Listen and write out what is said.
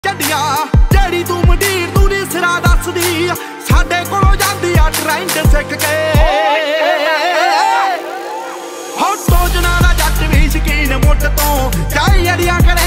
ਚੱਡੀਆਂ ਜਿਹੜੀ ਤੂੰ ਮੰਡੀਰ ਤੂੰ ਨੀ ਸਿਰਾ ਦੱਸਦੀ ਸਾਡੇ ਕੋਲੋਂ ਜਾਂਦੀ ਆ ਟ੍ਰੈਂਡ ਸਿੱਖ ਕੇ ਹੋ ਟੋਜਣਾ ਦਾ ਜੱਟ ਵੀ ਸ਼ਕੀਨ ਮੁੱਢ ਤੋਂ ਚਾਹੀ ਅੜੀਆਂ